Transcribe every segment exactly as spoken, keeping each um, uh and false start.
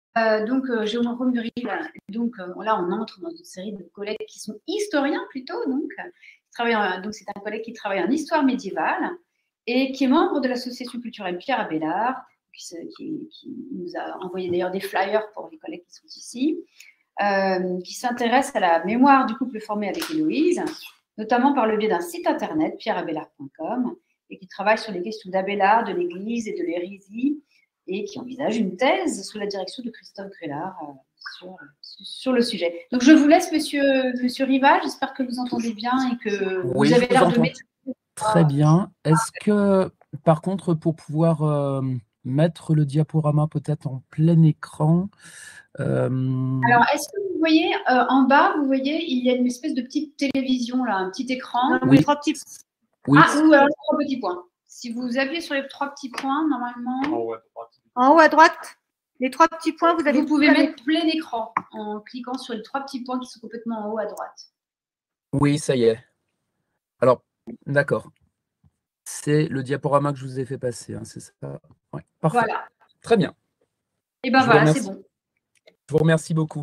Euh, donc, euh, Jérôme Muril, donc euh, là, on entre dans une série de collègues qui sont historiens plutôt. Donc, euh, donc c'est un collègue qui travaille en histoire médiévale et qui est membre de l'association culturelle Pierre Abélard, qui, qui, qui nous a envoyé d'ailleurs des flyers pour les collègues qui sont ici, euh, qui s'intéresse à la mémoire du couple formé avec Héloïse, notamment par le biais d'un site internet, pierre abélard point com, et qui travaille sur les questions d'Abélard, de l'Église et de l'hérésie, et qui envisage une thèse sous la direction de Christophe Grélard euh, sur, sur le sujet. Donc, je vous laisse, monsieur, monsieur Riva. J'espère que vous entendez bien et que Oui, vous avez l'air de maîtriser. Très bien. Est-ce que, par contre, pour pouvoir euh, mettre le diaporama peut-être en plein écran… Euh... Alors, est-ce que vous voyez, euh, en bas, vous voyez, il y a une espèce de petite télévision, là, un petit écran. Oui. Les trois petits... oui. Ah, ou alors trois petits points. Si vous appuyez sur les trois petits points, normalement… En haut à droite. En haut à droite, les trois petits points, vous, avez vous pouvez mettre plein écran en cliquant sur les trois petits points qui sont complètement en haut à droite. Oui, ça y est. Alors, d'accord. C'est le diaporama que je vous ai fait passer, hein, c'est ça? Ouais, parfait. Voilà. Très bien. Et bien voilà, c'est bon. Je vous remercie beaucoup.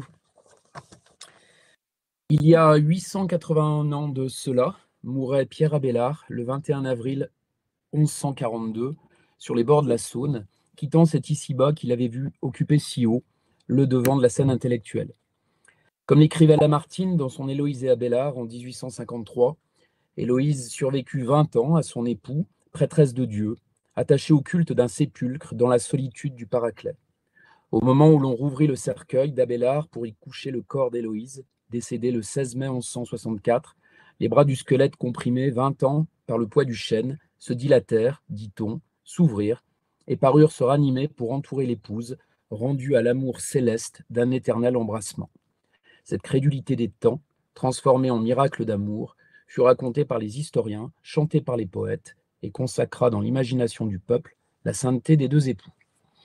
Il y a huit cent quatre-vingt-un ans de cela, mourait Pierre Abélard le vingt et un avril mille cent quarante-deux sur les bords de la Saône, quittant cet ici-bas qu'il avait vu occuper si haut le devant de la scène intellectuelle. Comme l'écrivait Lamartine dans son Héloïse et Abélard en mille huit cent cinquante-trois, Héloïse survécut vingt ans à son époux, prêtresse de Dieu, attachée au culte d'un sépulcre dans la solitude du Paraclet. Au moment où l'on rouvrit le cercueil d'Abélard pour y coucher le corps d'Héloïse, décédée le seize mai mille cent soixante-quatre, les bras du squelette comprimé vingt ans par le poids du chêne se dilatèrent, dit-on, s'ouvrirent, et parurent se ranimer pour entourer l'épouse, rendue à l'amour céleste d'un éternel embrassement. Cette crédulité des temps, transformée en miracle d'amour, fut racontée par les historiens, chantée par les poètes, et consacra dans l'imagination du peuple la sainteté des deux époux.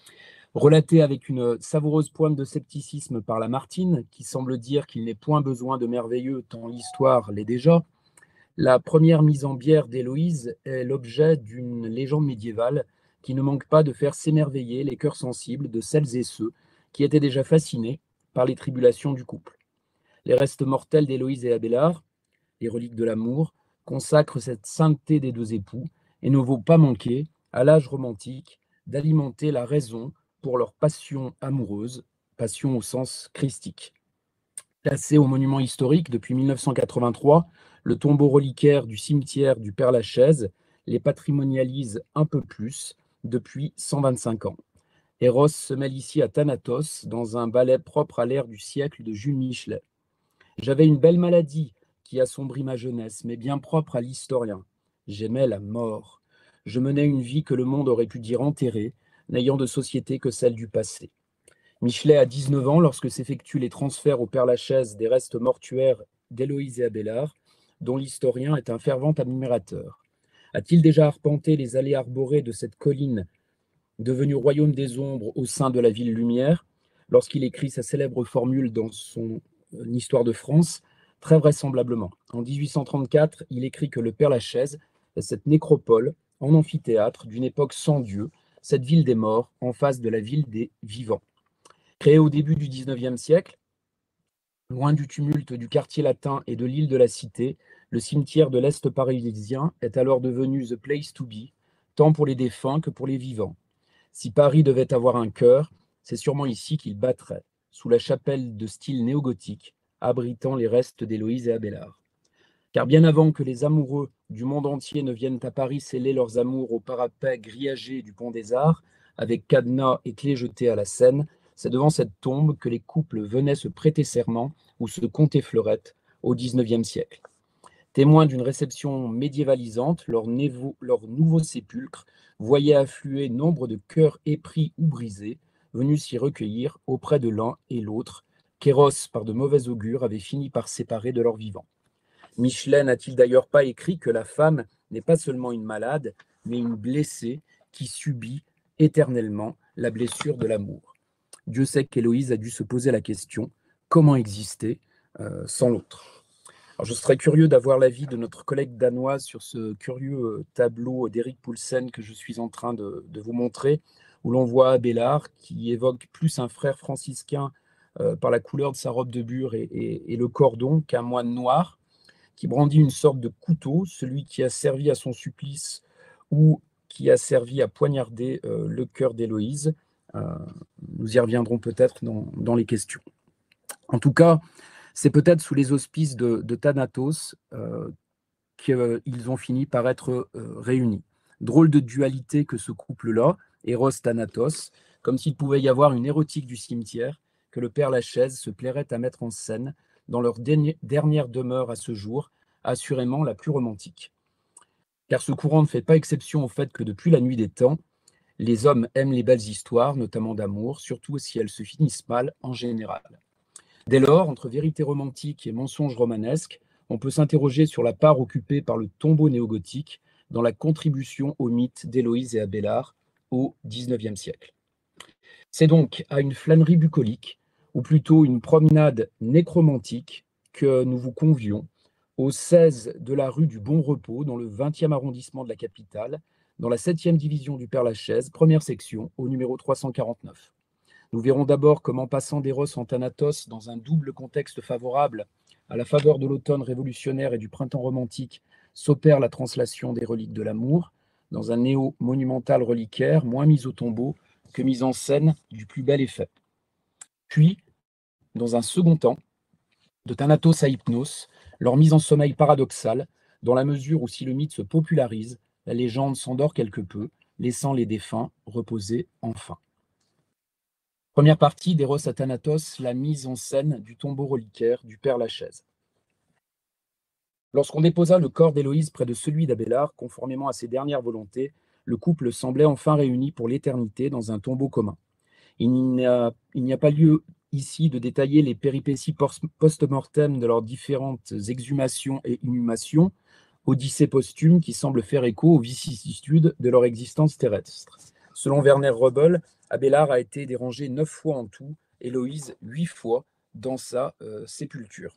Relatée avec une savoureuse pointe de scepticisme par Lamartine, qui semble dire qu'il n'est point besoin de merveilleux tant l'histoire l'est déjà, la première mise en bière d'Héloïse est l'objet d'une légende médiévale qui ne manque pas de faire s'émerveiller les cœurs sensibles de celles et ceux qui étaient déjà fascinés par les tribulations du couple. Les restes mortels d'Héloïse et Abélard, les reliques de l'amour, consacrent cette sainteté des deux époux et ne vaut pas manquer, à l'âge romantique, d'alimenter la raison pour leur passion amoureuse, passion au sens christique. Classé au monument historique depuis mille neuf cent quatre-vingt-trois, le tombeau reliquaire du cimetière du Père-Lachaise les patrimonialise un peu plus depuis cent vingt-cinq ans. Eros se mêle ici à Thanatos dans un ballet propre à l'ère du siècle de Jules Michelet. J'avais une belle maladie qui assombrit ma jeunesse, mais bien propre à l'historien. J'aimais la mort. Je menais une vie que le monde aurait pu dire enterrée, n'ayant de société que celle du passé. Michelet a dix-neuf ans lorsque s'effectuent les transferts au Père-Lachaise des restes mortuaires d'Héloïse et Abélard, dont l'historien est un fervent admirateur. A-t-il déjà arpenté les allées arborées de cette colline devenue royaume des ombres au sein de la ville Lumière, lorsqu'il écrit sa célèbre formule dans son Histoire de France? Très vraisemblablement. En mille huit cent trente-quatre, il écrit que le Père-Lachaise est cette nécropole en amphithéâtre d'une époque sans Dieu, cette ville des morts en face de la ville des vivants. Créé au début du dix-neuvième siècle, loin du tumulte du quartier latin et de l'île de la Cité, le cimetière de l'Est parisien est alors devenu the place to be, tant pour les défunts que pour les vivants. Si Paris devait avoir un cœur, c'est sûrement ici qu'il battrait, sous la chapelle de style néo-gothique, abritant les restes d'Héloïse et Abélard. Car bien avant que les amoureux du monde entier ne viennent à Paris sceller leurs amours au parapet grillagé du Pont des Arts, avec cadenas et clés jetées à la Seine, c'est devant cette tombe que les couples venaient se prêter serment ou se compter fleurettes au dix-neuvième siècle. Témoins d'une réception médiévalisante, leur, névo, leur nouveau sépulcre voyait affluer nombre de cœurs épris ou brisés, venus s'y recueillir auprès de l'un et l'autre, qu'Eros, par de mauvais augure, avait fini par séparer de leur vivant. Michelet n'a-t-il d'ailleurs pas écrit que la femme n'est pas seulement une malade, mais une blessée qui subit éternellement la blessure de l'amour? Dieu sait qu'Héloïse a dû se poser la question, comment exister euh, sans l'autre? Alors, je serais curieux d'avoir l'avis de notre collègue danoise sur ce curieux tableau d'Erik Poulsen que je suis en train de, de vous montrer. où l'on voit Abélard qui évoque plus un frère franciscain euh, par la couleur de sa robe de bure et, et, et le cordon qu'un moine noir, qui brandit une sorte de couteau, celui qui a servi à son supplice ou qui a servi à poignarder euh, le cœur d'Héloïse. Euh, nous y reviendrons peut-être dans, dans les questions. En tout cas, c'est peut-être sous les auspices de, de Thanatos euh, qu'ils ont fini par être euh, réunis. Drôle de dualité que ce couple-là, Eros-Thanatos, comme s'il pouvait y avoir une érotique du cimetière que le père Lachaise se plairait à mettre en scène dans leur dernière demeure à ce jour, assurément la plus romantique. Car ce courant ne fait pas exception au fait que depuis la nuit des temps, les hommes aiment les belles histoires, notamment d'amour, surtout si elles se finissent mal en général. Dès lors, entre vérité romantique et mensonge romanesque, on peut s'interroger sur la part occupée par le tombeau néogothique dans la contribution au mythe d'Héloïse et Abélard au dix-neuvième siècle. C'est donc à une flânerie bucolique, ou plutôt une promenade nécromantique, que nous vous convions au seize de la rue du Bon Repos, dans le vingtième arrondissement de la capitale, dans la septième division du Père Lachaise, première section, au numéro trois cent quarante-neuf. Nous verrons d'abord comment, passant d'Eros en Thanatos, dans un double contexte favorable, à la faveur de l'automne révolutionnaire et du printemps romantique, s'opère la translation des reliques de l'amour, dans un néo-monumental reliquaire, moins mis au tombeau que mise en scène du plus bel effet. Puis, dans un second temps, de Thanatos à Hypnos, leur mise en sommeil paradoxale, dans la mesure où si le mythe se popularise, la légende s'endort quelque peu, laissant les défunts reposer enfin. Première partie d'Eros à Thanatos, la mise en scène du tombeau reliquaire du Père Lachaise. Lorsqu'on déposa le corps d'Héloïse près de celui d'Abélard, conformément à ses dernières volontés, le couple semblait enfin réuni pour l'éternité dans un tombeau commun. Il n'y a, il n'y a pas lieu ici de détailler les péripéties post-mortem de leurs différentes exhumations et inhumations, odyssée posthume qui semble faire écho aux vicissitudes de leur existence terrestre. Selon Werner Rebel, Abélard a été dérangé neuf fois en tout, Héloïse huit fois dans sa euh, sépulture.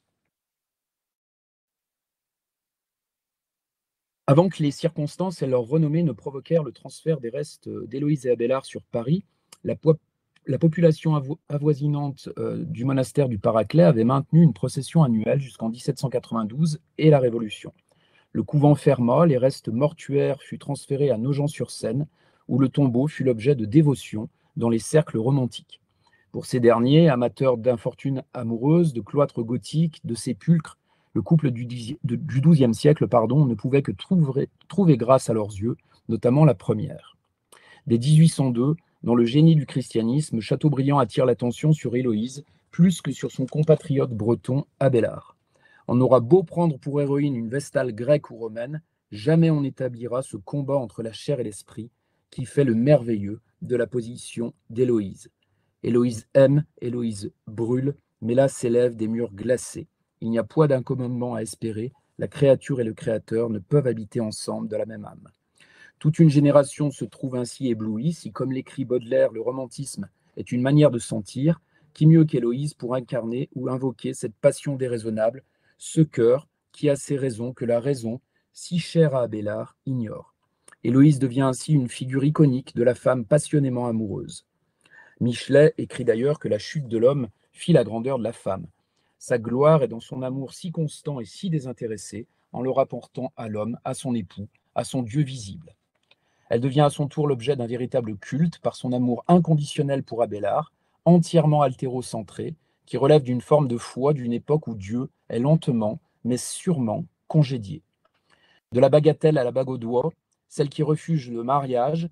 Avant que les circonstances et leur renommée ne provoquèrent le transfert des restes d'Héloïse et Abélard sur Paris, la, po la population avo avoisinante euh, du monastère du Paraclet avait maintenu une procession annuelle jusqu'en mille sept cent quatre-vingt-douze et la Révolution. Le couvent ferma, les restes mortuaires furent transférés à Nogent-sur-Seine, où le tombeau fut l'objet de dévotion dans les cercles romantiques. Pour ces derniers, amateurs d'infortunes amoureuses, de cloîtres gothiques, de sépulcres, le couple du douzième siècle pardon, ne pouvait que trouver, trouver grâce à leurs yeux, notamment la première. Dès mille huit cent deux, dans le génie du christianisme, Chateaubriand attire l'attention sur Héloïse, plus que sur son compatriote breton Abélard. On aura beau prendre pour héroïne une Vestale grecque ou romaine, jamais on n'établira ce combat entre la chair et l'esprit qui fait le merveilleux de la position d'Héloïse. Héloïse aime, Héloïse brûle, mais là s'élèvent des murs glacés. Il n'y a point d'un commandement à espérer, la créature et le créateur ne peuvent habiter ensemble de la même âme. Toute une génération se trouve ainsi éblouie, si comme l'écrit Baudelaire, le romantisme est une manière de sentir, qui mieux qu'Héloïse pour incarner ou invoquer cette passion déraisonnable, ce cœur qui a ses raisons que la raison, si chère à Abélard, ignore. Héloïse devient ainsi une figure iconique de la femme passionnément amoureuse. Michelet écrit d'ailleurs que la chute de l'homme fit la grandeur de la femme. Sa gloire est dans son amour si constant et si désintéressé, en le rapportant à l'homme, à son époux, à son Dieu visible. Elle devient à son tour l'objet d'un véritable culte par son amour inconditionnel pour Abélard, entièrement altérocentré, qui relève d'une forme de foi d'une époque où Dieu est lentement, mais sûrement, congédié. De la bagatelle à la bague au doigt, celle qui refuge le mariage,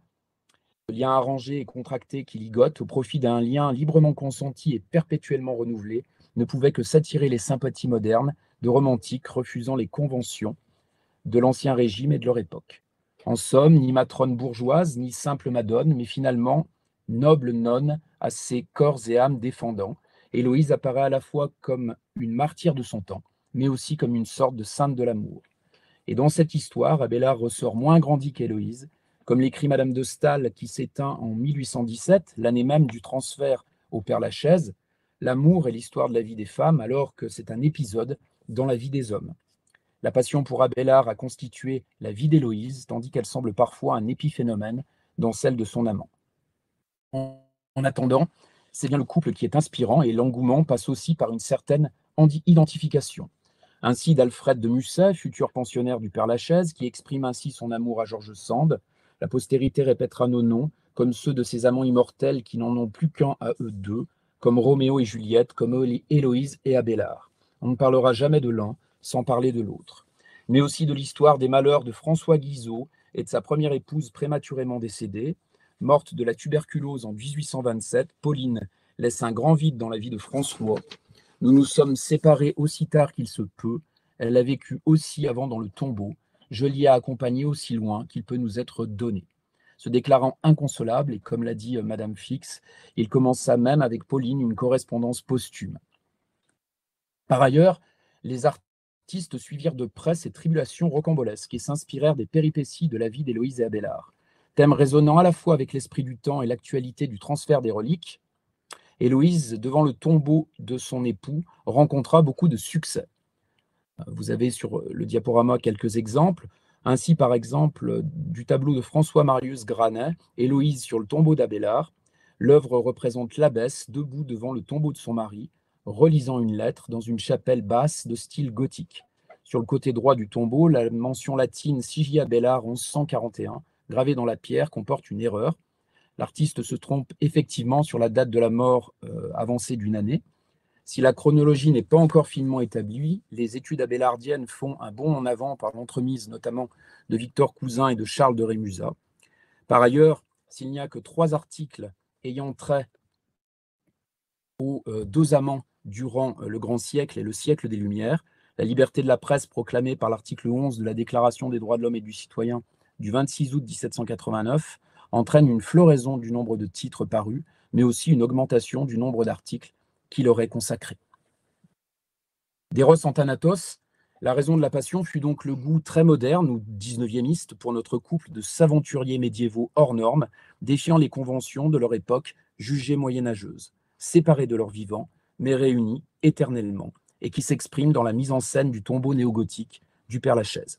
le lien arrangé et contracté qui ligote au profit d'un lien librement consenti et perpétuellement renouvelé, ne pouvait que s'attirer les sympathies modernes de romantiques refusant les conventions de l'Ancien Régime et de leur époque. En somme, ni matrone bourgeoise, ni simple madone, mais finalement noble nonne à ses corps et âmes défendants, Héloïse apparaît à la fois comme une martyre de son temps, mais aussi comme une sorte de sainte de l'amour. Et dans cette histoire, Abélard ressort moins grandi qu'Héloïse, comme l'écrit Madame de Staël qui s'éteint en mille huit cent dix-sept, l'année même du transfert au Père Lachaise, l'amour est l'histoire de la vie des femmes alors que c'est un épisode dans la vie des hommes. La passion pour Abélard a constitué la vie d'Héloïse, tandis qu'elle semble parfois un épiphénomène dans celle de son amant. En, en attendant, c'est bien le couple qui est inspirant et l'engouement passe aussi par une certaine identification. Ainsi d'Alfred de Musset, futur pensionnaire du Père-Lachaise, qui exprime ainsi son amour à George Sand. La postérité répétera nos noms, comme ceux de ces amants immortels qui n'en ont plus qu'un à eux deux, comme Roméo et Juliette, comme Héloïse et Abélard. On ne parlera jamais de l'un sans parler de l'autre. Mais aussi de l'histoire des malheurs de François Guizot et de sa première épouse prématurément décédée. Morte de la tuberculose en dix-huit cent vingt-sept, Pauline laisse un grand vide dans la vie de François. Nous nous sommes séparés aussi tard qu'il se peut. Elle a vécu aussi avant dans le tombeau. Je l'y ai accompagné aussi loin qu'il peut nous être donné. Se déclarant inconsolable, et comme l'a dit Madame Fix, il commença même avec Pauline une correspondance posthume. Par ailleurs, les artistes suivirent de près ces tribulations rocambolesques et s'inspirèrent des péripéties de la vie d'Héloïse et Abélard. Thème résonnant à la fois avec l'esprit du temps et l'actualité du transfert des reliques, Héloïse, devant le tombeau de son époux, rencontra beaucoup de succès. Vous avez sur le diaporama quelques exemples. Ainsi, par exemple, du tableau de François Marius Granet, Héloïse sur le tombeau d'Abélard. L'œuvre représente l'abbesse debout devant le tombeau de son mari, relisant une lettre dans une chapelle basse de style gothique. Sur le côté droit du tombeau, la mention latine Sigie Abélard onze cent quarante et un, gravée dans la pierre, comporte une erreur. L'artiste se trompe effectivement sur la date de la mort euh, avancée d'une année. Si la chronologie n'est pas encore finement établie, les études abélardiennes font un bond en avant par l'entremise notamment de Victor Cousin et de Charles de Rémusat. Par ailleurs, s'il n'y a que trois articles ayant trait aux euh, deux amants durant euh, le grand siècle et le siècle des Lumières, la liberté de la presse proclamée par l'article onze de la Déclaration des droits de l'homme et du citoyen du vingt-six août mille sept cent quatre-vingt-neuf entraîne une floraison du nombre de titres parus, mais aussi une augmentation du nombre d'articles qui leur est consacré. D'Eros en Thanatos, la raison de la passion fut donc le goût très moderne ou dix-neuviémiste pour notre couple de s'aventuriers médiévaux hors normes, défiant les conventions de leur époque jugées moyenâgeuses, séparés de leurs vivants, mais réunis éternellement, et qui s'expriment dans la mise en scène du tombeau néogothique du Père-Lachaise.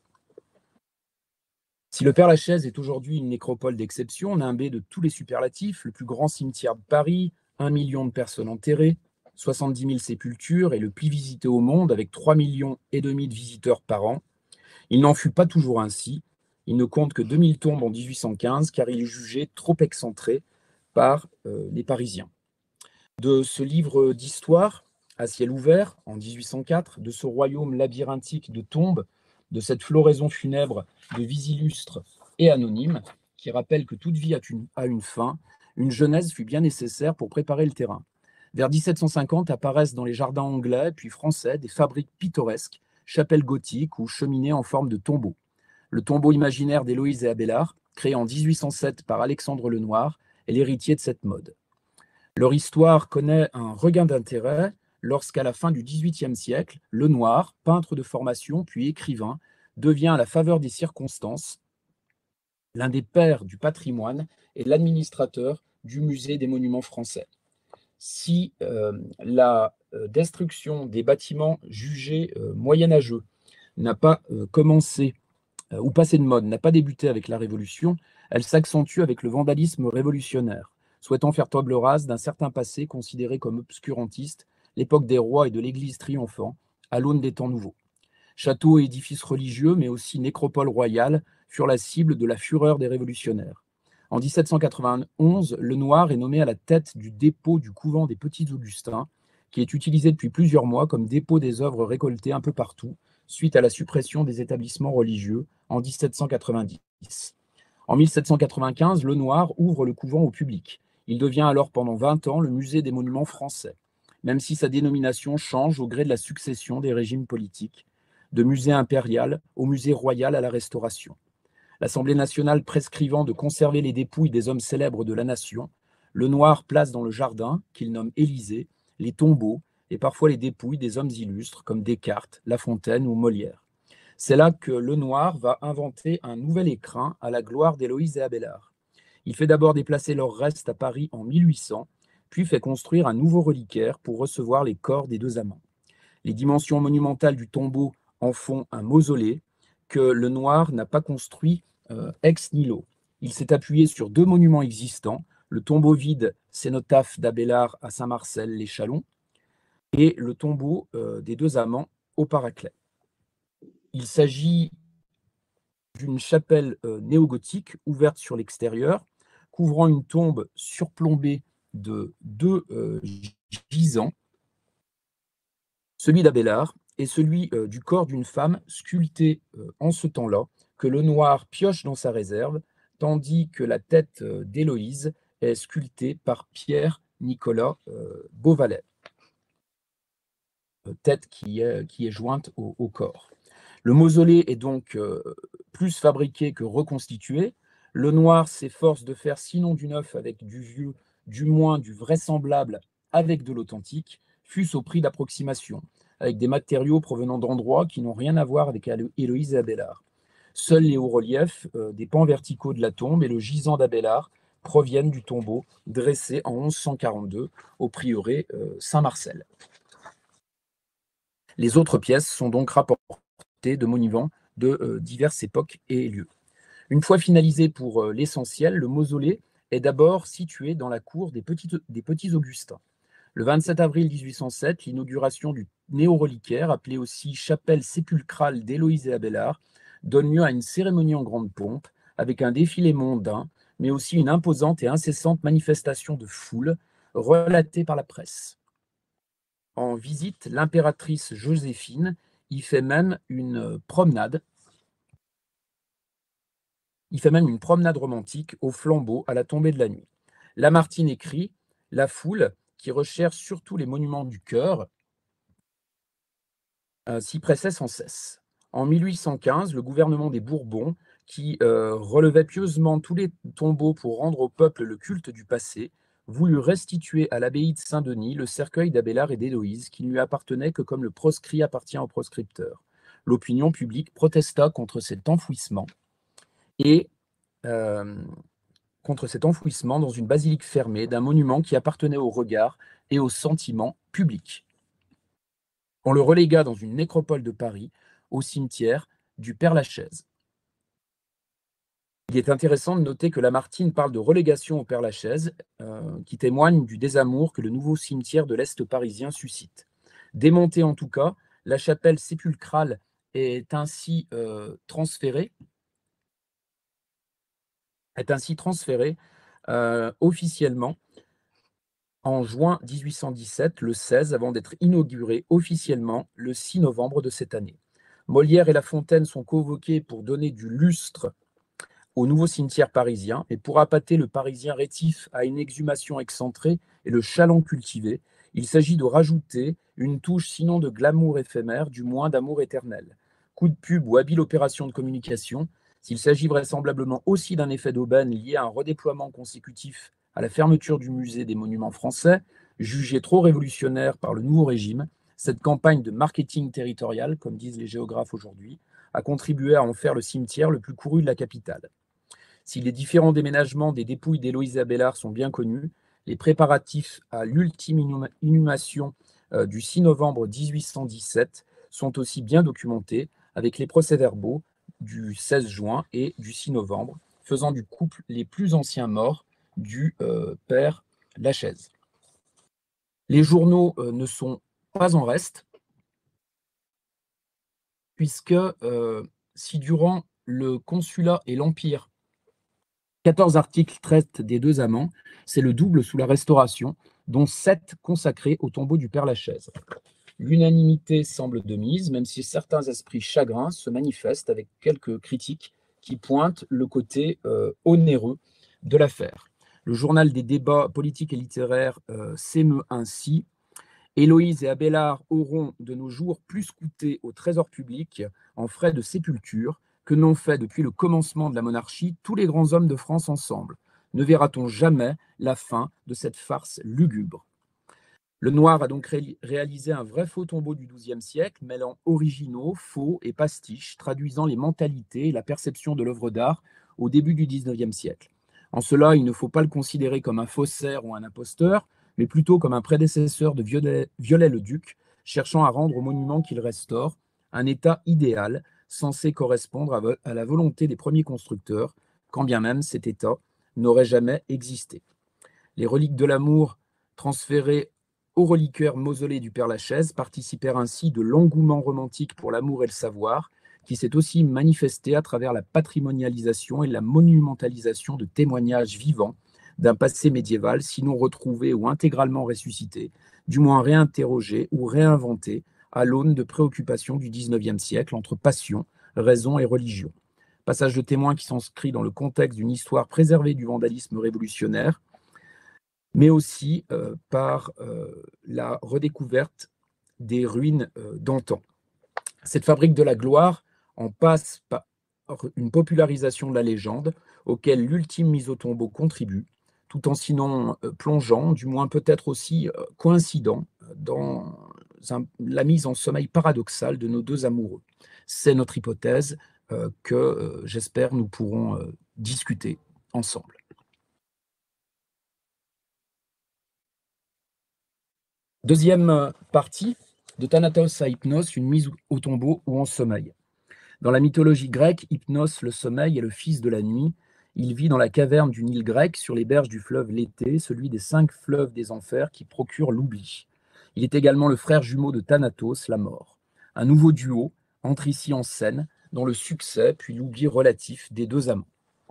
Si le Père-Lachaise est aujourd'hui une nécropole d'exception, nimbée de tous les superlatifs, le plus grand cimetière de Paris, un million de personnes enterrées, soixante-dix mille sépultures et le plus visité au monde avec trois millions et demi de visiteurs par an, il n'en fut pas toujours ainsi. Il ne compte que deux mille tombes en dix-huit cent quinze car il est jugé trop excentré par euh, les Parisiens. De ce livre d'histoire, à ciel ouvert, en dix-huit cent quatre, de ce royaume labyrinthique de tombes, de cette floraison funèbre de vies illustres et anonymes, qui rappelle que toute vie a une, a une fin, une genèse fut bien nécessaire pour préparer le terrain. Vers dix-sept cent cinquante apparaissent dans les jardins anglais puis français des fabriques pittoresques, chapelles gothiques ou cheminées en forme de tombeaux. Le tombeau imaginaire d'Héloïse et Abélard, créé en dix-huit cent sept par Alexandre Lenoir, est l'héritier de cette mode. Leur histoire connaît un regain d'intérêt lorsqu'à la fin du dix-huitième siècle, Lenoir, peintre de formation puis écrivain, devient à la faveur des circonstances l'un des pères du patrimoine et l'administrateur du musée des monuments français. Si euh, la euh, destruction des bâtiments jugés euh, moyenâgeux n'a pas euh, commencé euh, ou passé de mode, n'a pas débuté avec la Révolution, elle s'accentue avec le vandalisme révolutionnaire, souhaitant faire table rase d'un certain passé considéré comme obscurantiste, l'époque des rois et de l'Église triomphant, à l'aune des temps nouveaux. Châteaux et édifices religieux, mais aussi nécropoles royales, furent la cible de la fureur des révolutionnaires. En dix-sept cent quatre-vingt-onze, Lenoir est nommé à la tête du dépôt du couvent des Petits Augustins, qui est utilisé depuis plusieurs mois comme dépôt des œuvres récoltées un peu partout, suite à la suppression des établissements religieux en dix-sept cent quatre-vingt-dix. En mille sept cent quatre-vingt-quinze, Lenoir ouvre le couvent au public. Il devient alors pendant vingt ans le musée des monuments français, même si sa dénomination change au gré de la succession des régimes politiques, de musée impérial au musée royal à la Restauration. L'Assemblée nationale prescrivant de conserver les dépouilles des hommes célèbres de la nation, Lenoir place dans le jardin, qu'il nomme Élysée, les tombeaux et parfois les dépouilles des hommes illustres comme Descartes, La Fontaine ou Molière. C'est là que Lenoir va inventer un nouvel écrin à la gloire d'Héloïse et Abélard. Il fait d'abord déplacer leurs restes à Paris en mille huit cents, puis fait construire un nouveau reliquaire pour recevoir les corps des deux amants. Les dimensions monumentales du tombeau en font un mausolée que Lenoir n'a pas construit euh, ex nihilo. Il s'est appuyé sur deux monuments existants, le tombeau vide cénotaphe d'Abélard à Saint-Marcel-les-Chalons et le tombeau euh, des deux amants au Paraclet. Il s'agit d'une chapelle euh, néogothique ouverte sur l'extérieur, couvrant une tombe surplombée de deux euh, gisants, celui d'Abélard et celui euh, du corps d'une femme sculptée euh, en ce temps-là, que Lenoir pioche dans sa réserve, tandis que la tête euh, d'Héloïse est sculptée par Pierre-Nicolas euh, Beauvalet, euh, tête qui est, qui est jointe au, au corps. Le mausolée est donc euh, plus fabriqué que reconstitué. Lenoir s'efforce de faire sinon du neuf avec du vieux, du moins du vraisemblable avec de l'authentique, fût-ce au prix d'approximation, avec des matériaux provenant d'endroits qui n'ont rien à voir avec Héloïse et Abélard. Seuls les hauts reliefs euh, des pans verticaux de la tombe et le gisant d'Abélard proviennent du tombeau dressé en onze cent quarante-deux au prieuré euh, Saint-Marcel. Les autres pièces sont donc rapportées de monuments de euh, diverses époques et lieux. Une fois finalisé pour euh, l'essentiel, le mausolée est d'abord situé dans la cour des petits, des petits Augustins. Le vingt-sept avril mille huit cent sept, l'inauguration du néo-reliquaire, appelé aussi chapelle sépulcrale d'Héloïse et Abélard, donne lieu à une cérémonie en grande pompe, avec un défilé mondain, mais aussi une imposante et incessante manifestation de foule, relatée par la presse. En visite, l'impératrice Joséphine y fait même une promenade, il fait même une promenade romantique au flambeau à la tombée de la nuit. Lamartine écrit « La foule, qui recherche surtout les monuments du cœur, euh, s'y pressait sans cesse. En mille huit cent quinze, le gouvernement des Bourbons, qui euh, relevait pieusement tous les tombeaux pour rendre au peuple le culte du passé, voulut restituer à l'abbaye de Saint-Denis le cercueil d'Abélard et d'Héloïse, qui ne lui appartenait que comme le proscrit appartient au proscripteur. L'opinion publique protesta contre cet enfouissement et euh, contre cet enfouissement dans une basilique fermée d'un monument qui appartenait au regard et au sentiment public. On le relégua dans une nécropole de Paris, au cimetière du Père-Lachaise. Il est intéressant de noter que Lamartine parle de relégation au Père-Lachaise, euh, qui témoigne du désamour que le nouveau cimetière de l'Est parisien suscite. Démontée en tout cas, la chapelle sépulcrale est ainsi euh, transférée, est ainsi transférée euh, officiellement en juin mille huit cent dix-sept, le seize, avant d'être inaugurée officiellement le six novembre de cette année. Molière et La Fontaine sont convoqués pour donner du lustre au nouveau cimetière parisien, et pour appâter le Parisien rétif à une exhumation excentrée et le chaland cultivé, il s'agit de rajouter une touche sinon de glamour éphémère, du moins d'amour éternel. Coup de pub ou habile opération de communication, s'il s'agit vraisemblablement aussi d'un effet d'aubaine lié à un redéploiement consécutif à la fermeture du musée des monuments français, jugé trop révolutionnaire par le nouveau régime, cette campagne de marketing territorial, comme disent les géographes aujourd'hui, a contribué à en faire le cimetière le plus couru de la capitale. Si les différents déménagements des dépouilles d'Héloïse et Abélard sont bien connus, les préparatifs à l'ultime inhumation euh, du six novembre mille huit cent dix-sept sont aussi bien documentés, avec les procès-verbaux du seize juin et du six novembre, faisant du couple les plus anciens morts du euh, père Lachaise. Les journaux euh, ne sont pas en reste, puisque euh, si durant le Consulat et l'Empire, quatorze articles traitent des deux amants, c'est le double sous la Restauration, dont sept consacrés au tombeau du Père Lachaise. L'unanimité semble de mise, même si certains esprits chagrins se manifestent avec quelques critiques qui pointent le côté euh, onéreux de l'affaire. Le journal des débats politiques et littéraires euh, s'émeut ainsi. Héloïse et Abélard auront de nos jours plus coûté au trésor public en frais de sépulture que n'ont fait depuis le commencement de la monarchie tous les grands hommes de France ensemble. Ne verra-t-on jamais la fin de cette farce lugubre? Lenoir a donc ré réalisé un vrai faux tombeau du douzième siècle, mêlant originaux, faux et pastiches, traduisant les mentalités et la perception de l'œuvre d'art au début du dix-neuvième siècle. En cela, il ne faut pas le considérer comme un faussaire ou un imposteur, mais plutôt comme un prédécesseur de Viollet-le-Duc, cherchant à rendre au monument qu'il restaure un état idéal, censé correspondre à la volonté des premiers constructeurs, quand bien même cet état n'aurait jamais existé. Les reliques de l'amour transférées au reliquaire mausolée du Père-Lachaise participèrent ainsi de l'engouement romantique pour l'amour et le savoir, qui s'est aussi manifesté à travers la patrimonialisation et la monumentalisation de témoignages vivants d'un passé médiéval, sinon retrouvé ou intégralement ressuscité, du moins réinterrogé ou réinventé à l'aune de préoccupations du dix-neuvième siècle entre passion, raison et religion. Passage de témoins qui s'inscrit dans le contexte d'une histoire préservée du vandalisme révolutionnaire, mais aussi euh, par euh, la redécouverte des ruines euh, d'antan. Cette fabrique de la gloire en passe par une popularisation de la légende, auquel l'ultime mise au tombeau contribue, tout en sinon euh, plongeant, du moins peut-être aussi euh, coïncident, dans un, la mise en sommeil paradoxal de nos deux amoureux. C'est notre hypothèse euh, que euh, j'espère nous pourrons euh, discuter ensemble. Deuxième partie, de Thanatos à Hypnos, une mise au tombeau ou en sommeil. Dans la mythologie grecque, Hypnos, le sommeil, est le fils de la nuit. Il vit dans la caverne d'une île grecque sur les berges du fleuve Léthé, celui des cinq fleuves des enfers qui procure l'oubli. Il est également le frère jumeau de Thanatos, la mort. Un nouveau duo entre ici en scène, dans le succès puis l'oubli relatif des deux amants.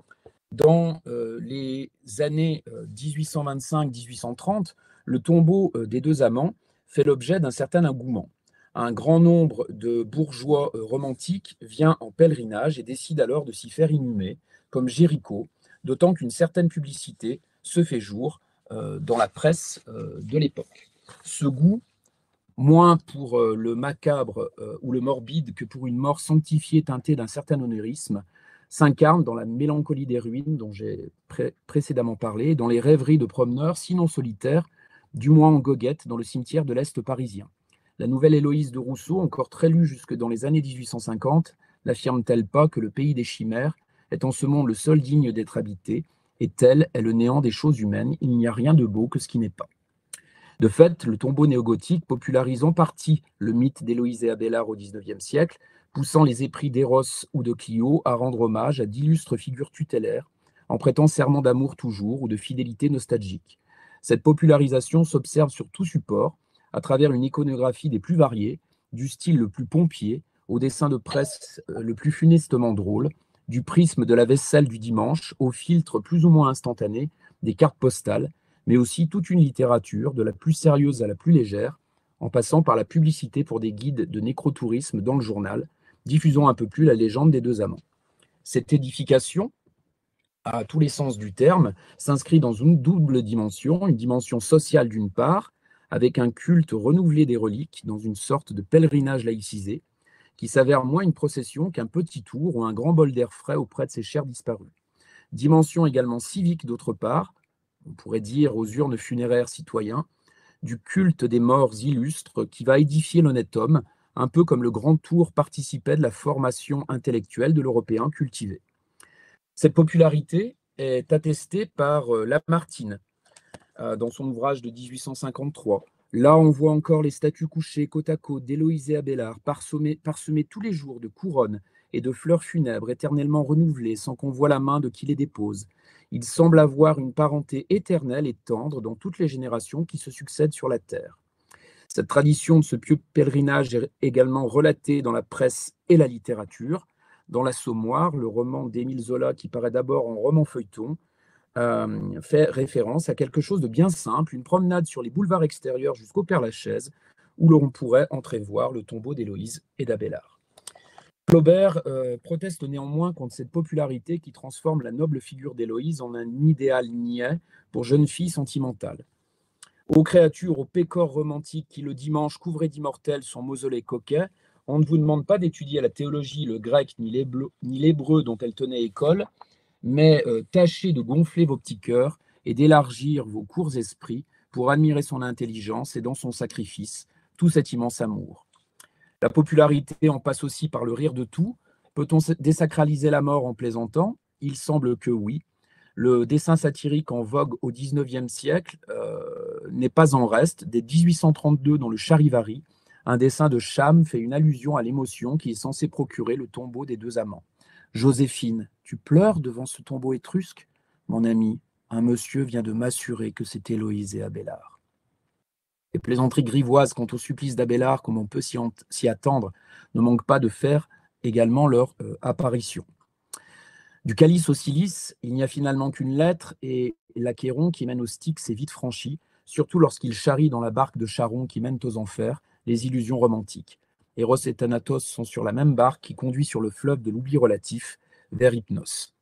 Dans euh, les années euh, dix-huit cent vingt-cinq dix-huit cent trente, le tombeau euh, des deux amants fait l'objet d'un certain engouement. Un grand nombre de bourgeois euh, romantiques vient en pèlerinage et décide alors de s'y faire inhumer, comme Géricault, d'autant qu'une certaine publicité se fait jour euh, dans la presse euh, de l'époque. Ce goût, moins pour euh, le macabre euh, ou le morbide que pour une mort sanctifiée teintée d'un certain onérisme, s'incarne dans la mélancolie des ruines dont j'ai pré précédemment parlé, dans les rêveries de promeneurs, sinon solitaires, du moins en goguette, dans le cimetière de l'Est parisien. La nouvelle Héloïse de Rousseau, encore très lue jusque dans les années mille huit cent cinquante, n'affirme-t-elle pas que le pays des chimères est en ce monde le seul digne d'être habité, et tel est le néant des choses humaines, il n'y a rien de beau que ce qui n'est pas. De fait, le tombeau néogothique popularise en partie le mythe d'Héloïse et Abélard au dix-neuvième siècle, poussant les épris d'Eros ou de Clio à rendre hommage à d'illustres figures tutélaires, en prêtant serment d'amour toujours ou de fidélité nostalgique. Cette popularisation s'observe sur tout support, à travers une iconographie des plus variées, du style le plus pompier au dessin de presse le plus funestement drôle, du prisme de la vaisselle du dimanche au filtre plus ou moins instantané des cartes postales, mais aussi toute une littérature, de la plus sérieuse à la plus légère, en passant par la publicité pour des guides de nécrotourisme dans le journal, diffusant un peu plus la légende des deux amants. Cette édification, à tous les sens du terme, s'inscrit dans une double dimension, une dimension sociale d'une part, avec un culte renouvelé des reliques, dans une sorte de pèlerinage laïcisé, qui s'avère moins une procession qu'un petit tour ou un grand bol d'air frais auprès de ses chers disparus. Dimension également civique d'autre part, on pourrait dire aux urnes funéraires citoyens, du culte des morts illustres qui va édifier l'honnête homme, un peu comme le Grand Tour participait de la formation intellectuelle de l'Européen cultivé. Cette popularité est attestée par Lamartine, dans son ouvrage de mille huit cent cinquante-trois. Là, on voit encore les statues couchées côte à côte d'Héloïse et Abélard, parsemées, parsemées tous les jours de couronnes et de fleurs funèbres éternellement renouvelées sans qu'on voie la main de qui les dépose. Il semble avoir une parenté éternelle et tendre dans toutes les générations qui se succèdent sur la terre. Cette tradition de ce pieux pèlerinage est également relatée dans la presse et la littérature. Dans l'Assommoir, le roman d'Émile Zola, qui paraît d'abord en roman feuilleton, euh, fait référence à quelque chose de bien simple, une promenade sur les boulevards extérieurs jusqu'au Père-Lachaise, où l'on pourrait entrevoir le tombeau d'Héloïse et d'Abélard. Flaubert euh, proteste néanmoins contre cette popularité qui transforme la noble figure d'Héloïse en un idéal niais pour jeune fille sentimentale. Aux créatures, aux pécores romantiques qui le dimanche couvraient d'immortels son mausolée coquet, on ne vous demande pas d'étudier la théologie, le grec ni l'hébreu dont elle tenait école, mais euh, tâchez de gonfler vos petits cœurs et d'élargir vos courts esprits pour admirer son intelligence et dans son sacrifice tout cet immense amour. La popularité en passe aussi par le rire de tout. Peut-on désacraliser la mort en plaisantant? Il semble que oui. Le dessin satirique en vogue au dix-neuvième siècle euh, n'est pas en reste. Dès mille huit cent trente-deux, dans le Charivari, un dessin de Cham fait une allusion à l'émotion qui est censée procurer le tombeau des deux amants. « Joséphine, tu pleures devant ce tombeau étrusque? Mon ami, un monsieur vient de m'assurer que c'est Héloïse et Abélard. » Les plaisanteries grivoises quant au supplice d'Abélard, comme on peut s'y attendre, ne manquent pas de faire également leur euh, apparition. Du calice au cilice, il n'y a finalement qu'une lettre, et l'Achéron qui mène au Styx est vite franchi, surtout lorsqu'il charrie dans la barque de Charon qui mène aux enfers les illusions romantiques. Héros et Thanatos sont sur la même barque qui conduit sur le fleuve de l'oubli relatif vers Hypnos.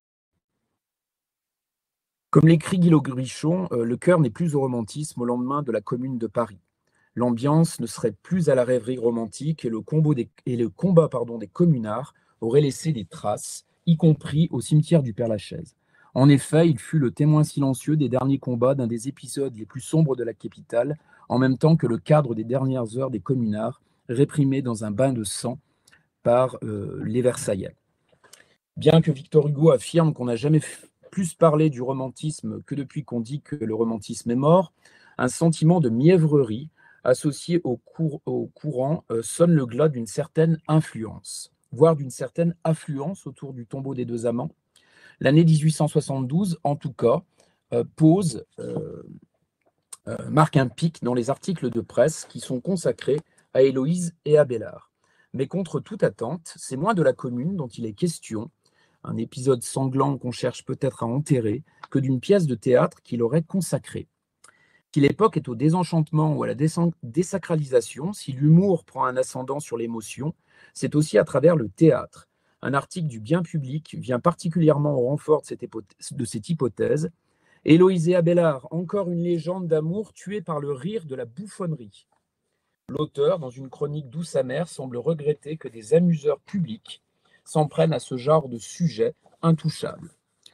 Comme l'écrit Guy Logrichon, euh, le cœur n'est plus au romantisme au lendemain de la Commune de Paris. L'ambiance ne serait plus à la rêverie romantique et le, combo des, et le combat pardon, des communards aurait laissé des traces, y compris au cimetière du Père-Lachaise. En effet, il fut le témoin silencieux des derniers combats d'un des épisodes les plus sombres de la capitale, en même temps que le cadre des dernières heures des communards, réprimés dans un bain de sang par euh, les Versaillais. Bien que Victor Hugo affirme qu'on n'a jamais plus parlé du romantisme que depuis qu'on dit que le romantisme est mort, un sentiment de mièvrerie associé au, cour au courant euh, sonne le glas d'une certaine influence, voire d'une certaine affluence autour du tombeau des deux amants. L'année mille huit cent soixante-douze, en tout cas, euh, pose, euh, euh, marque un pic dans les articles de presse qui sont consacrés à Héloïse et à Abélard. Mais contre toute attente, c'est moins de la Commune dont il est question, un épisode sanglant qu'on cherche peut-être à enterrer, que d'une pièce de théâtre qu'il aurait consacrée. Si l'époque est au désenchantement ou à la désacralisation, si l'humour prend un ascendant sur l'émotion, c'est aussi à travers le théâtre. Un article du Bien public vient particulièrement au renfort de cette, de cette hypothèse. Héloïse et Abélard, encore une légende d'amour tuée par le rire de la bouffonnerie. L'auteur, dans une chronique douce amère, semble regretter que des amuseurs publics s'en prennent à ce genre de sujet intouchable.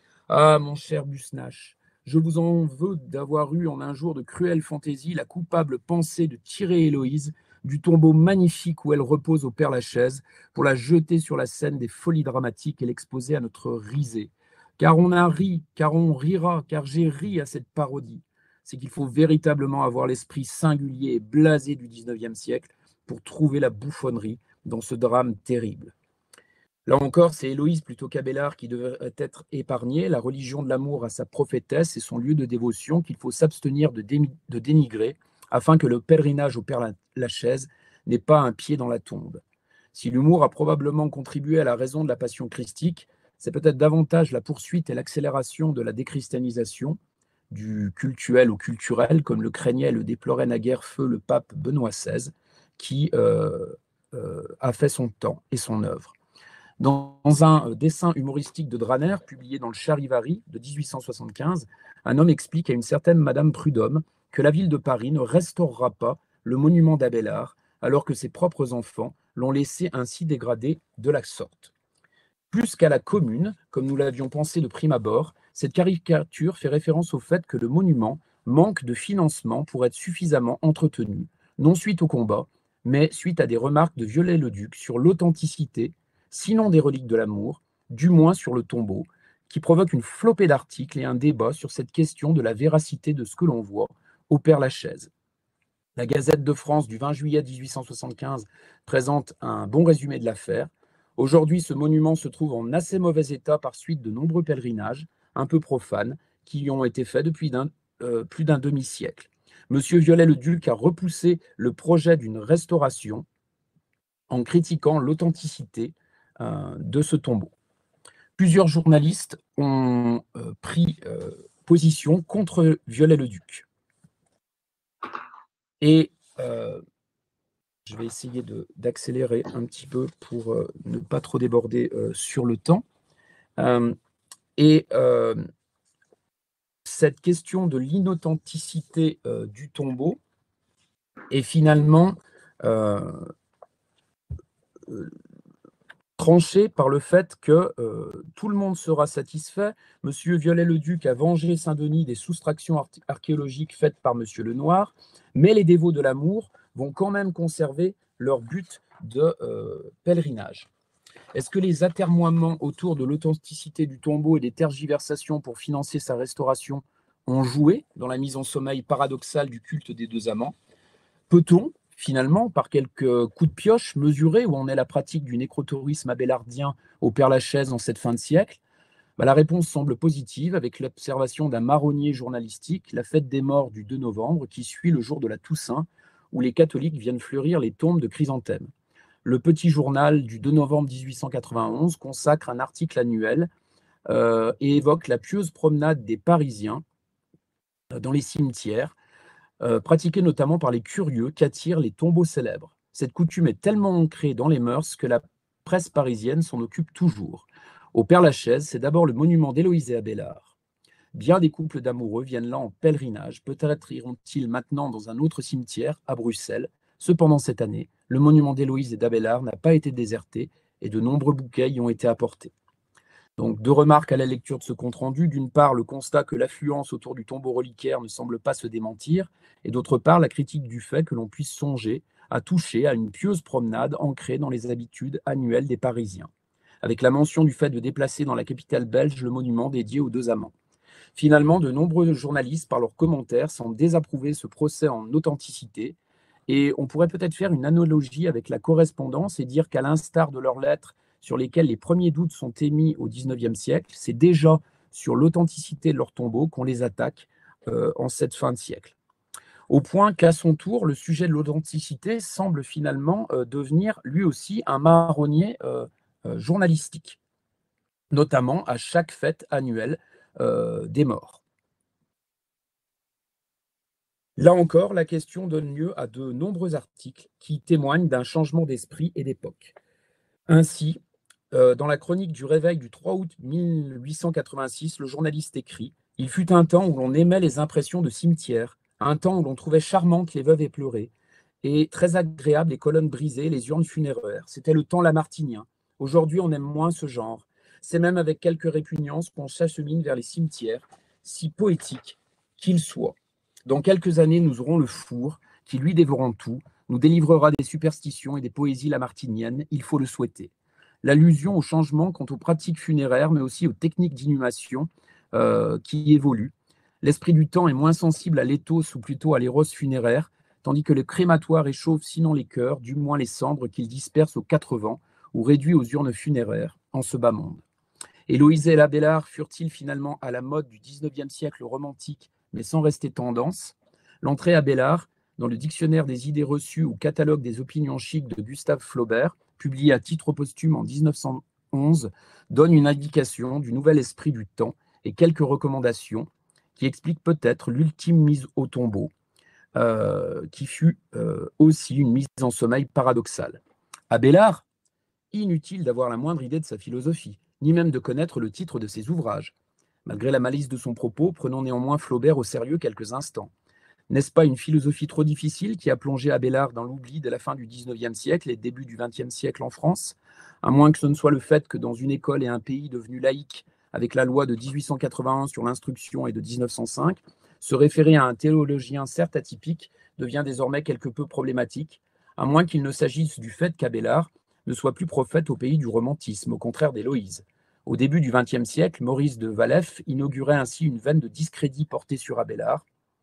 Ah, mon cher Busnache, je vous en veux d'avoir eu en un jour de cruelle fantaisie la coupable pensée de tirer Héloïse du tombeau magnifique où elle repose au Père-Lachaise pour la jeter sur la scène des folies dramatiques et l'exposer à notre risée. Car on a ri, car on rira, car j'ai ri à cette parodie. C'est qu'il faut véritablement avoir l'esprit singulier et blasé du dix-neuvième siècle pour trouver la bouffonnerie dans ce drame terrible. Là encore, c'est Héloïse plutôt qu'Abélard qui devrait être épargnée. La religion de l'amour a sa prophétesse et son lieu de dévotion qu'il faut s'abstenir de, de dénigrer afin que le pèlerinage au Père-Lachaise n'ait pas un pied dans la tombe. Si l'humour a probablement contribué à la raison de la passion christique, c'est peut-être davantage la poursuite et l'accélération de la déchristianisation, du cultuel au culturel, comme le craignait et le déplorait naguère feu le pape Benoît seize, qui euh, euh, a fait son temps et son œuvre. Dans un dessin humoristique de Draner, publié dans le Charivari de mille huit cent soixante-quinze, un homme explique à une certaine Madame Prudhomme que la ville de Paris ne restaurera pas le monument d'Abélard, alors que ses propres enfants l'ont laissé ainsi dégradé de la sorte. Plus qu'à la Commune, comme nous l'avions pensé de prime abord, cette caricature fait référence au fait que le monument manque de financement pour être suffisamment entretenu, non suite au combat, mais suite à des remarques de Viollet-le-Duc sur l'authenticité, sinon des reliques de l'amour, du moins sur le tombeau, qui provoque une flopée d'articles et un débat sur cette question de la véracité de ce que l'on voit au Père-Lachaise. La Gazette de France du vingt juillet mille huit cent soixante-quinze présente un bon résumé de l'affaire. Aujourd'hui, ce monument se trouve en assez mauvais état par suite de nombreux pèlerinages, un peu profanes, qui y ont été faits depuis d'un, euh, plus d'un demi-siècle. Monsieur Viollet-le-Duc a repoussé le projet d'une restauration en critiquant l'authenticité euh, de ce tombeau. Plusieurs journalistes ont euh, pris euh, position contre Viollet-le-Duc. Et euh, je vais essayer de, d'accélérer un petit peu pour euh, ne pas trop déborder euh, sur le temps. Euh, et euh, cette question de l'inauthenticité euh, du tombeau est finalement euh, euh, tranchée par le fait que euh, tout le monde sera satisfait. Monsieur Viollet-le-Duc a vengé Saint-Denis des soustractions ar- archéologiques faites par Monsieur Lenoir, mais les dévots de l'amour vont quand même conserver leur but de euh, pèlerinage. Est-ce que les atermoiements autour de l'authenticité du tombeau et des tergiversations pour financer sa restauration ont joué dans la mise en sommeil paradoxale du culte des deux amants? Peut-on, finalement, par quelques coups de pioche, mesurer où en est la pratique du nécrotourisme abélardien au Père-Lachaise en cette fin de siècle? Bah, la réponse semble positive avec l'observation d'un marronnier journalistique, la fête des morts du deux novembre, qui suit le jour de la Toussaint, où les catholiques viennent fleurir les tombes de chrysanthèmes. Le Petit Journal du deux novembre mille huit cent quatre-vingt-onze consacre un article annuel euh, et évoque la pieuse promenade des Parisiens euh, dans les cimetières, euh, pratiquée notamment par les curieux qu'attirent les tombeaux célèbres. Cette coutume est tellement ancrée dans les mœurs que la presse parisienne s'en occupe toujours. Au Père-Lachaise, c'est d'abord le monument d'Héloïse et Abélard. Bien des couples d'amoureux viennent là en pèlerinage. Peut-être iront-ils maintenant dans un autre cimetière, à Bruxelles. Cependant, cette année, le monument d'Héloïse et d'Abélard n'a pas été déserté et de nombreux bouquets y ont été apportés. Donc, deux remarques à la lecture de ce compte-rendu. D'une part, le constat que l'affluence autour du tombeau reliquaire ne semble pas se démentir, et d'autre part, la critique du fait que l'on puisse songer à toucher à une pieuse promenade ancrée dans les habitudes annuelles des Parisiens, avec la mention du fait de déplacer dans la capitale belge le monument dédié aux deux amants. Finalement, de nombreux journalistes, par leurs commentaires, semblent désapprouver ce procès en authenticité, et on pourrait peut-être faire une analogie avec la correspondance et dire qu'à l'instar de leurs lettres sur lesquelles les premiers doutes sont émis au dix-neuvième siècle, c'est déjà sur l'authenticité de leurs tombeaux qu'on les attaque euh, en cette fin de siècle. Au point qu'à son tour, le sujet de l'authenticité semble finalement euh, devenir lui aussi un marronnier euh, euh, journalistique, notamment à chaque fête annuelle euh, des morts. Là encore, la question donne lieu à de nombreux articles qui témoignent d'un changement d'esprit et d'époque. Ainsi, euh, dans la chronique du réveil du trois août mille huit cent quatre-vingt-six, le journaliste écrit « Il fut un temps où l'on aimait les impressions de cimetière, un temps où l'on trouvait charmantes les veuves éplorées, et très agréables les colonnes brisées, les urnes funéraires. C'était le temps lamartinien. Aujourd'hui, on aime moins ce genre. C'est même avec quelques répugnances qu'on s'achemine vers les cimetières, si poétiques qu'ils soient. Dans quelques années, nous aurons le four, qui, lui dévorant tout, nous délivrera des superstitions et des poésies lamartiniennes, il faut le souhaiter. » L'allusion au changement quant aux pratiques funéraires, mais aussi aux techniques d'inhumation euh, qui évoluent. L'esprit du temps est moins sensible à l'éthos ou plutôt à l'éros funéraire, tandis que le crématoire échauffe sinon les cœurs, du moins les cendres qu'il disperse aux quatre vents ou réduit aux urnes funéraires en ce bas monde. Héloïse et Abélard furent-ils finalement à la mode du dix-neuvième siècle romantique, mais sans rester tendance? L'entrée Abélard, dans le dictionnaire des idées reçues ou catalogue des opinions chics de Gustave Flaubert, publié à titre posthume en mille neuf cent onze, donne une indication du nouvel esprit du temps et quelques recommandations qui expliquent peut-être l'ultime mise au tombeau, euh, qui fut euh, aussi une mise en sommeil paradoxale. Abélard, inutile d'avoir la moindre idée de sa philosophie, ni même de connaître le titre de ses ouvrages. Malgré la malice de son propos, prenons néanmoins Flaubert au sérieux quelques instants. N'est-ce pas une philosophie trop difficile qui a plongé Abélard dans l'oubli dès la fin du dix-neuvième siècle et début du vingtième siècle en France? À moins que ce ne soit le fait que dans une école et un pays devenus laïques, avec la loi de mille huit cent quatre-vingt-un sur l'instruction et de mille neuf cent cinq, se référer à un théologien certes atypique devient désormais quelque peu problématique, à moins qu'il ne s'agisse du fait qu'Abélard ne soit plus prophète au pays du romantisme, au contraire d'Héloïse. Au début du vingtième siècle, Maurice de Waleffe inaugurait ainsi une veine de discrédit portée sur Abélard,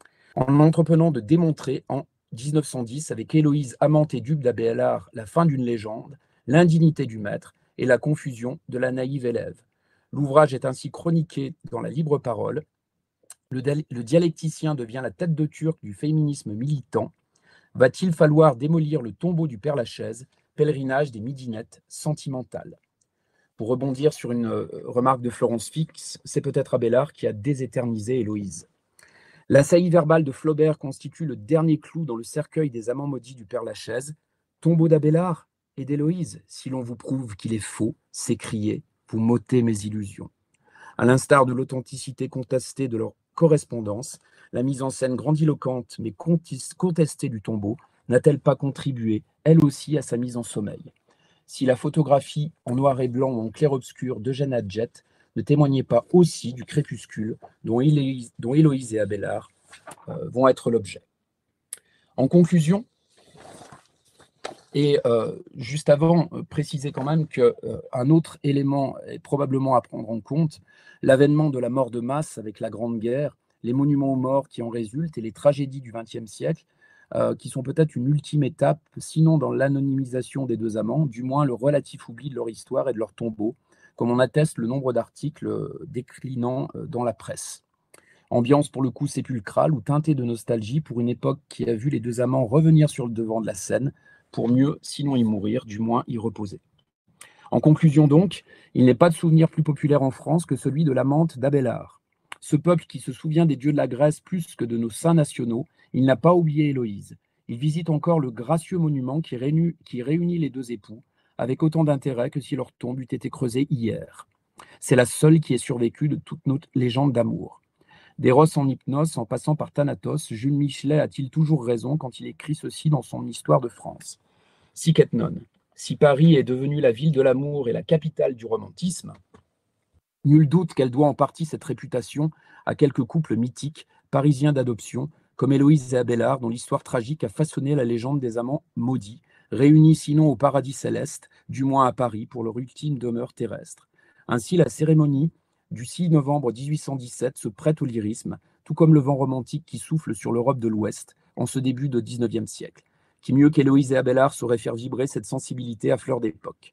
en entreprenant de démontrer en mille neuf cent dix, avec Héloïse, amante et dupe d'Abélard, la fin d'une légende, l'indignité du maître et la confusion de la naïve élève. L'ouvrage est ainsi chroniqué dans la libre parole. Le, le dialecticien devient la tête de turc du féminisme militant. Va-t-il falloir démolir le tombeau du Père-Lachaise, pèlerinage des midinettes sentimentales? Pour rebondir sur une remarque de Florence Fix, c'est peut-être Abélard qui a déséternisé Héloïse. La saillie verbale de Flaubert constitue le dernier clou dans le cercueil des amants maudits du Père-Lachaise. Tombeau d'Abélard et d'Héloïse, si l'on vous prouve qu'il est faux, s'écrier, vous m'ôtez mes illusions. À l'instar de l'authenticité contestée de leur correspondance, la mise en scène grandiloquente mais contestée du tombeau n'a-t-elle pas contribué, elle aussi, à sa mise en sommeil? Si la photographie en noir et blanc ou en clair-obscur d'Eugène Adjet ne témoignait pas aussi du crépuscule dont Héloïse, dont Héloïse et Abélard euh, vont être l'objet. En conclusion, et euh, juste avant, euh, préciser quand même qu'un euh, autre élément est probablement à prendre en compte, l'avènement de la mort de masse avec la Grande Guerre, les monuments aux morts qui en résultent et les tragédies du vingtième siècle, euh, qui sont peut-être une ultime étape, sinon dans l'anonymisation des deux amants, du moins le relatif oubli de leur histoire et de leur tombeau, comme en atteste le nombre d'articles déclinant dans la presse. Ambiance pour le coup sépulcrale ou teintée de nostalgie pour une époque qui a vu les deux amants revenir sur le devant de la scène pour mieux, sinon y mourir, du moins y reposer. En conclusion donc, il n'est pas de souvenir plus populaire en France que celui de la Mante d'Abélard. Ce peuple qui se souvient des dieux de la Grèce plus que de nos saints nationaux, il n'a pas oublié Héloïse. Il visite encore le gracieux monument qui réunit, qui réunit les deux époux, avec autant d'intérêt que si leur tombe eût été creusée hier. C'est la seule qui ait survécu de toute notre légende d'amour. D'Eros en Hypnos, en passant par Thanatos, Jules Michelet a-t-il toujours raison quand il écrit ceci dans son Histoire de France? Sic et non. Si Paris est devenue la ville de l'amour et la capitale du romantisme, nul doute qu'elle doit en partie cette réputation à quelques couples mythiques, parisiens d'adoption, comme Héloïse et Abélard, dont l'histoire tragique a façonné la légende des amants maudits, réunis sinon au paradis céleste, du moins à Paris, pour leur ultime demeure terrestre. Ainsi, la cérémonie du six novembre mille huit cent dix-sept se prête au lyrisme, tout comme le vent romantique qui souffle sur l'Europe de l'Ouest en ce début de dix-neuvième siècle. Qui mieux qu'Héloïse et Abélard saurait faire vibrer cette sensibilité à fleur d'époque.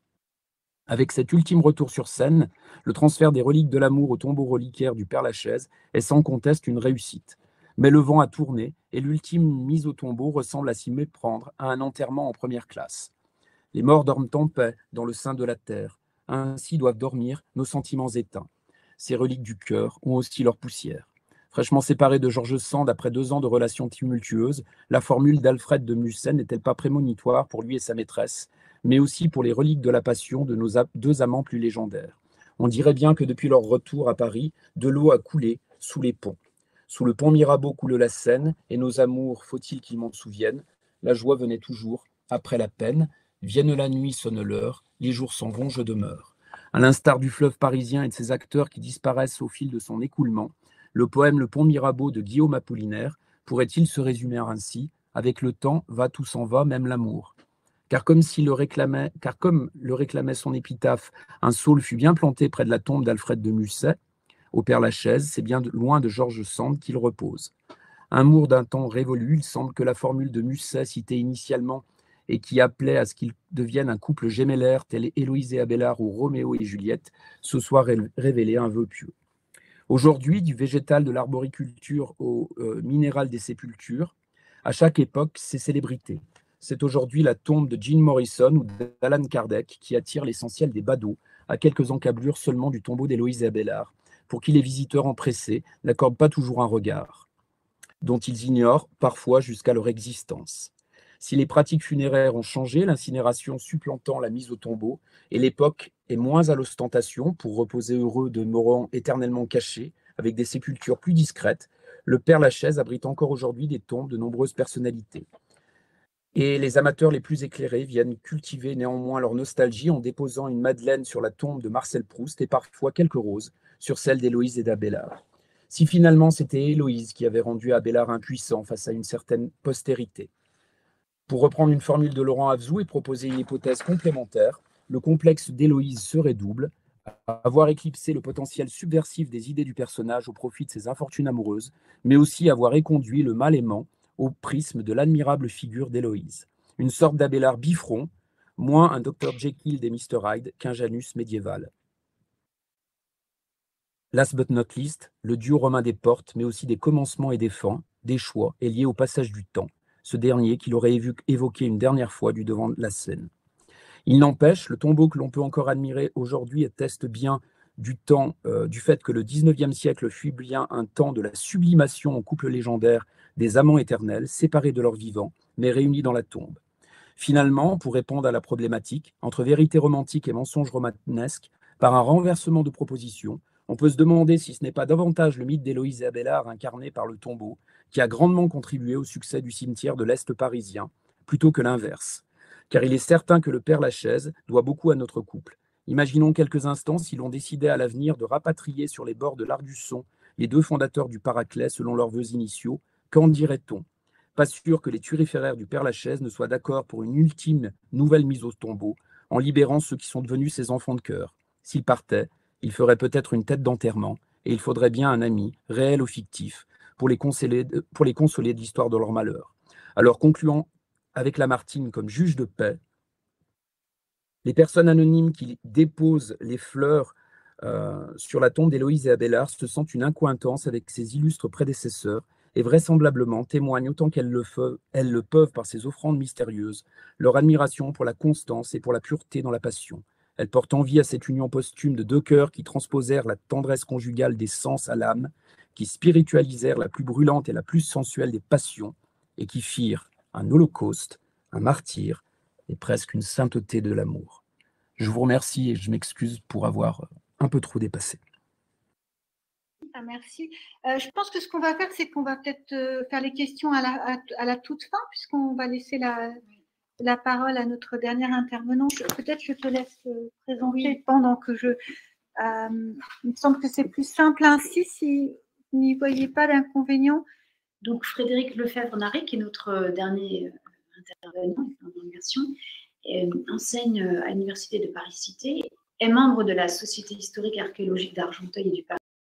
Avec cet ultime retour sur scène, le transfert des reliques de l'amour au tombeau reliquaire du Père-Lachaise est sans conteste une réussite. Mais le vent a tourné et l'ultime mise au tombeau ressemble à s'y méprendre à un enterrement en première classe. Les morts dorment en paix dans le sein de la terre. Ainsi doivent dormir nos sentiments éteints. Ces reliques du cœur ont aussi leur poussière. Fraîchement séparé de George Sand après deux ans de relations tumultueuses, la formule d'Alfred de Musset n'est-elle pas prémonitoire pour lui et sa maîtresse, mais aussi pour les reliques de la passion de nos deux amants plus légendaires? On dirait bien que depuis leur retour à Paris, de l'eau a coulé sous les ponts. Sous le pont Mirabeau coule la Seine, et nos amours, faut-il qu'ils m'en souviennent, la joie venait toujours, après la peine, vienne la nuit, sonne l'heure, les jours s'en vont, je demeure. À l'instar du fleuve parisien et de ses acteurs qui disparaissent au fil de son écoulement, le poème Le Pont Mirabeau de Guillaume Apollinaire pourrait-il se résumer ainsi? Avec le temps, va tout s'en va, même l'amour. Car comme, si le réclamait, car comme le réclamait son épitaphe, un saule fut bien planté près de la tombe d'Alfred de Musset, au Père-Lachaise, c'est bien de, loin de George Sand qu'il repose. Amour d'un temps révolu, il semble que la formule de Musset, citée initialement et qui appelait à ce qu'ils deviennent un couple gémellaire tel Héloïse et Abélard ou Roméo et Juliette, se soit révélée un vœu pieux. Aujourd'hui, du végétal de l'arboriculture au euh, minéral des sépultures, à chaque époque, ses célébrités. C'est aujourd'hui la tombe de Jim Morrison ou d'Alan Kardec qui attire l'essentiel des badauds, à quelques encablures seulement du tombeau d'Héloïse et Abélard, pour qui les visiteurs empressés n'accordent pas toujours un regard, dont ils ignorent parfois jusqu'à leur existence. Si les pratiques funéraires ont changé, l'incinération supplantant la mise au tombeau, et l'époque est moins à l'ostentation pour reposer heureux de mourants éternellement cachés, avec des sépultures plus discrètes, le Père-Lachaise abrite encore aujourd'hui des tombes de nombreuses personnalités. Et les amateurs les plus éclairés viennent cultiver néanmoins leur nostalgie en déposant une madeleine sur la tombe de Marcel Proust et parfois quelques roses sur celle d'Héloïse et d'Abélard. Si finalement c'était Héloïse qui avait rendu Abélard impuissant face à une certaine postérité. Pour reprendre une formule de Laurent Avzou et proposer une hypothèse complémentaire, le complexe d'Héloïse serait double, avoir éclipsé le potentiel subversif des idées du personnage au profit de ses infortunes amoureuses, mais aussi avoir éconduit le mal aimant au prisme de l'admirable figure d'Héloïse. Une sorte d'Abélard bifront, moins un docteur Jekyll des mister Hyde qu'un Janus médiéval. Last but not least, le duo romain des portes, mais aussi des commencements et des fins, des choix, est lié au passage du temps, ce dernier qu'il aurait évoqué une dernière fois du devant de la scène. Il n'empêche, le tombeau que l'on peut encore admirer aujourd'hui atteste bien du temps, euh, du fait que le dix-neuvième siècle fut bien un temps de la sublimation en couple légendaire des amants éternels, séparés de leurs vivants, mais réunis dans la tombe. Finalement, pour répondre à la problématique, entre vérité romantique et mensonge romanesque, par un renversement de propositions, on peut se demander si ce n'est pas davantage le mythe d'Héloïse et Abélard incarné par le tombeau qui a grandement contribué au succès du cimetière de l'Est parisien, plutôt que l'inverse. Car il est certain que le Père-Lachaise doit beaucoup à notre couple. Imaginons quelques instants si l'on décidait à l'avenir de rapatrier sur les bords de l'Ardusson les deux fondateurs du Paraclet selon leurs vœux initiaux, qu'en dirait-on? Pas sûr que les turiféraires du Père-Lachaise ne soient d'accord pour une ultime nouvelle mise au tombeau, en libérant ceux qui sont devenus ses enfants de cœur. S'ils partaient, il ferait peut-être une tête d'enterrement, et il faudrait bien un ami, réel ou fictif, pour les consoler, pour les consoler de l'histoire de leur malheur. Alors concluant avec Lamartine comme juge de paix, Les personnes anonymes qui déposent les fleurs euh, sur la tombe d'Héloïse et Abélard se sentent une accointance avec ses illustres prédécesseurs et vraisemblablement témoignent autant qu'elles le, elles le peuvent par ces offrandes mystérieuses, leur admiration pour la constance et pour la pureté dans la passion. Elles portent envie à cette union posthume de deux cœurs qui transposèrent la tendresse conjugale des sens à l'âme, qui spiritualisèrent la plus brûlante et la plus sensuelle des passions, et qui firent un holocauste, un martyr, et presque une sainteté de l'amour. Je vous remercie et je m'excuse pour avoir un peu trop dépassé. Ah, merci. Euh, je pense que ce qu'on va faire, c'est qu'on va peut-être euh, faire les questions à la, à, à la toute fin, puisqu'on va laisser la, la parole à notre dernière intervenante. Peut-être je te laisse euh, présenter oui. pendant que je... Euh, il me semble que c'est plus simple ainsi, si vous n'y voyez pas d'inconvénient. Donc, Frédéric Lefebvre-Naré, qui est notre dernier intervenant en immersion, euh, enseigne à l'Université de Paris-Cité, est membre de la Société historique et archéologique d'Argenteuil et du Paris.